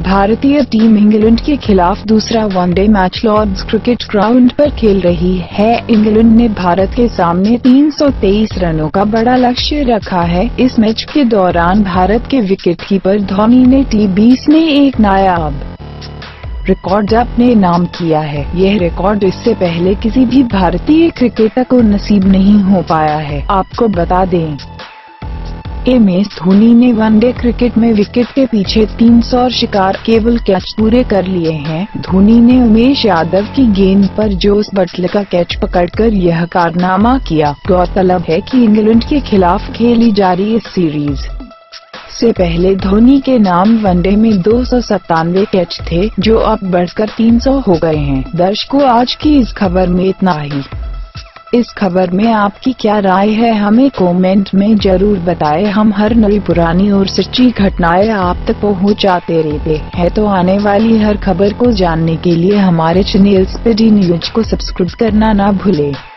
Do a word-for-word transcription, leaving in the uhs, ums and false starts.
भारतीय team England के खिलाफ दूसरा one day match Lord's cricket ground पर खेल रही है। इंग्लैंड ने भारत के सामने तीन सौ तेईस रनों का बड़ा लक्ष्य रखा है। इस मैच के दौरान भारत के विकेटकीपर धोनी ने टी बीस में एक नायाब रिकॉर्ड अपने नाम किया है। यह रिकॉर्ड इससे पहले किसी भी भारतीय क्रिकेटर को नसीब नहीं हो पाया है। आपको बता दें, एम एस धोनी ने वनडे क्रिकेट में विकेट के पीछे तीन सौ शिकार केवल कैच पूरे कर लिए हैं। धोनी ने उमेश यादव की गेंद पर जोस बटलर का कैच पकड़कर यह कारनामा किया। गौरतलब है कि इंग्लैंड के खिलाफ खेली जा रही इस सीरीज से पहले धोनी के नाम वनडे में दो सौ सत्तानवे कैच थे, जो अब बढ़कर तीन सौ हो गए हैं। दर्शकों, आज की इस खबर में इतना ही। इस खबर में आपकी क्या राय है, हमें कमेंट में जरूर बताएं। हम हर नई पुरानी और सच्ची घटनाएं आप तक पहुंचाते रहते हैं, तो आने वाली हर खबर को जानने के लिए हमारे चैनल स्पीडी न्यूज को सब्सक्राइब करना ना भूलें।